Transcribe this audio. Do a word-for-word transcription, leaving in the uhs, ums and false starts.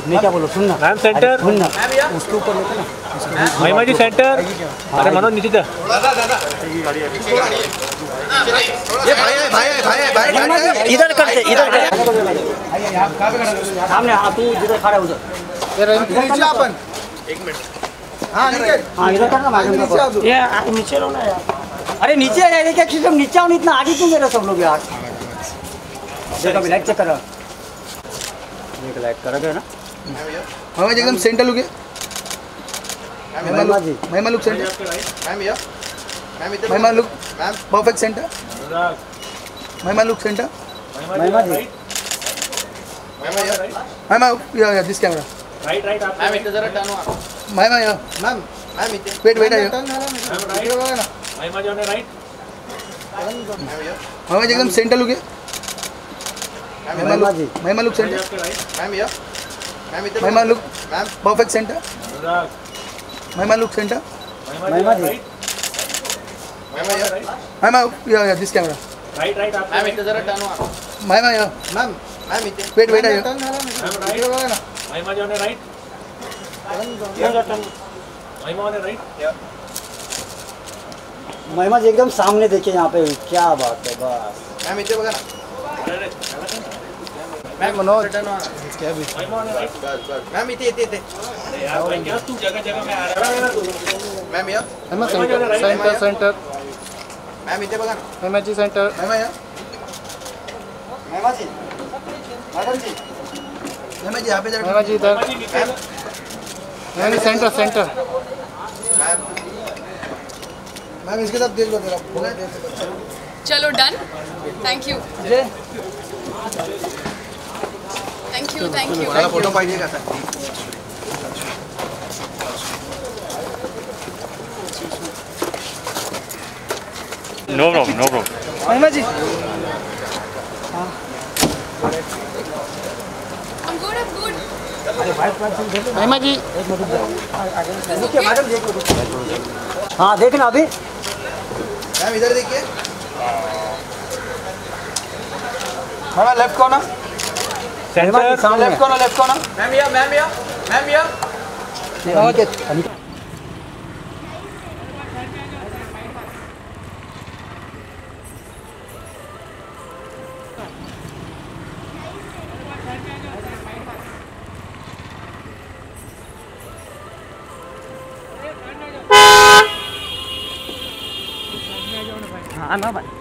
मैं क्या बोलो सुन ना मैम सेंटर सुन ना उसके ऊपर लेते ना महिमा जी सेंटर। अरे मनोज नीचे जा। ये भाई है भाई है भाई है भाई है इधर करते इधर कर सामने। हाँ तू जिधर खड़ा है उधर नीचे अपन एक मिनट। हाँ नीचे हाँ इधर करना मैडम ये नीचे रहो ना यार। अरे नीचे आ जाएगा क्या सिस्टम नीचे आओ इतना आगे क्यों मेरा सब लोग यार। देखो अभी लाइट चेक करो एक लाइट करोगे ना। हाँ एकदम सेंटर लुक है। Mahima ji Mahima look centre ma'am या मैम इधर Mahima look ma'am perfect centre Mahima look centre Mahima ji Mahima या महिमा या या दिस कैमरा राइट राइट आप मैम इधर जरा टर्न हुआ महिमा या मैम मैम इधर वेट वेट आयो महिमा जी ने राइट। महिमा जी एकदम सेंटर लुक है। Mahima ji Mahima look centre ma'am या मैम इधर Mahima look ma'am perfect centre Mahima look centre Mahima ji ma'am yeah Mahima या या दिस कैमरा राइट राइट आप मैम इधर जरा टर्न हुआ महिमा या मैम मैम इधर वेट वेट आयो महिमा जी ने राइट। महिमा ने राइट। महिमा जी एकदम सामने देखिए यहाँ पे क्या बात है बस। मैम इधर बघा ना मैम मनोज टर्न हुआ क्या भी महिमा ने राइट। बस बस मैम इधर इधर इधर यार भाई क्या तू जगह जगह में आ रहा है ना तू। मैम या महिमा सेंटर सेंटर सेंटर मैम इधर बघा ना महिमा जी सेंटर महिमा या महिमा जी मैडम जी महिमा जी यहाँ पे जरा महिमा जी इधर Mahima ji centre centre ma'am ma'am इसके साथ देख लो जरा। चलो done. Thank you thank you thank you चला फोटो पाहिजे का नो प्रॉब्लम नो प्रॉब्लम। महिमा जी I'm good, I'm good. महिमा जी देखिए मैडम जी एक मिनट। हाँ देखना अभी मैम इधर देखिए। महिमा लेफ्ट कॉर्नर सेंटर सामने left corner left corner ma'am या मैम या मैम या हाँ ना भाई